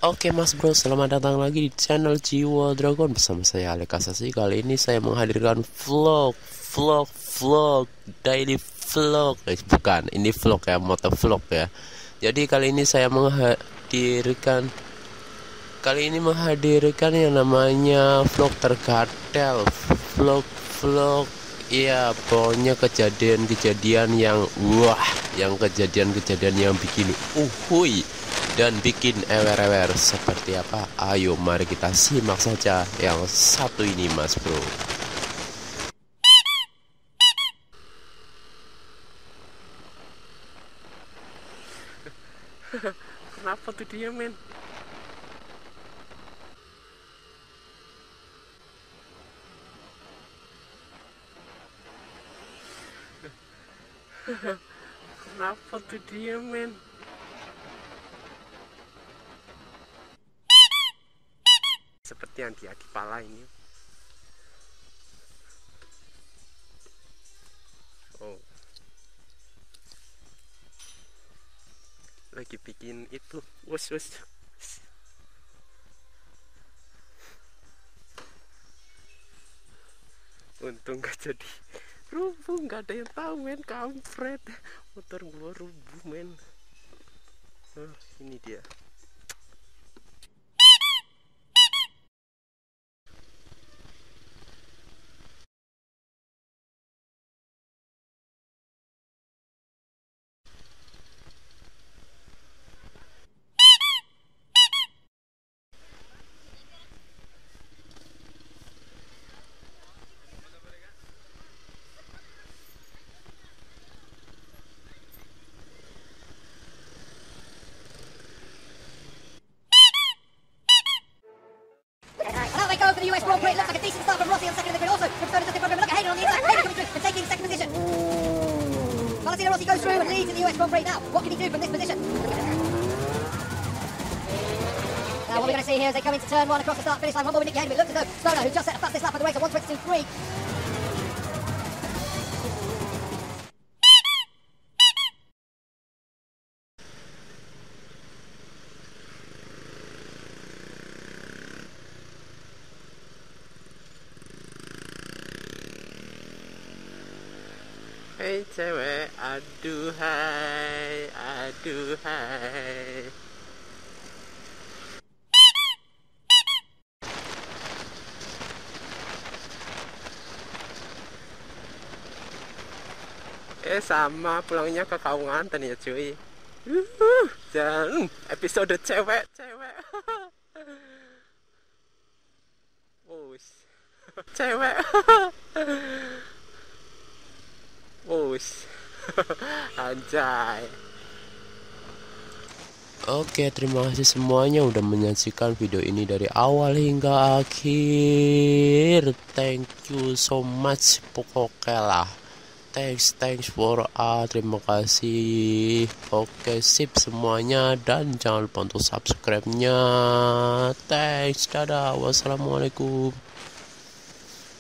Oke mas bro, selamat datang lagi di channel Jiwa Dragon bersama saya Alek Asasi. Kali ini saya menghadirkan vlog daily vlog. Bukan, ini vlog ya, moto vlog ya. Jadi kali ini saya menghadirkan yang namanya vlog tergadel, vlog iya, pokoknya kejadian-kejadian yang kejadian-kejadian yang bikin uhui dan bikin ewer-ewer seperti apa. Ayo mari kita simak saja yang satu ini mas bro. Kenapa tuh dia, men? Kenapa tuh dia, men? Seperti yang dia kepala ini. Oh, lagi bikin itu. Wos. Untung gak jadi rubuh, gak ada yang tahu, men. Kampret, motor gua rubuh, men. Oh, ini dia. Out they go for the US Grand Prix. It looks like a decent start from Rossi on second in the grid. Also, from Stoner program. Look at Hayden on the inside. Hayden coming through and taking second position. Valentino Rossi goes through and leads in the US Grand Prix now. What can he do from this position? Now what we're going to see here is they come into turn one across the start finish line. One more with Nicky Hayden. It looks as though Stoner, who just set the fastest lap of the race at 1:22.3. Hei cewek, aduhai. Sama pulangnya ke Kaunganten ya cuy. Jangan episode cewek. Bos. Cewek. Bos. Anjay. Oke, terima kasih semuanya udah menyaksikan video ini dari awal hingga akhir. Thank you so much, pokoknya lah. Thanks for terima kasih. Oke, sip semuanya dan jangan lupa untuk subscribe-nya. Thanks, dadah, wassalamualaikum.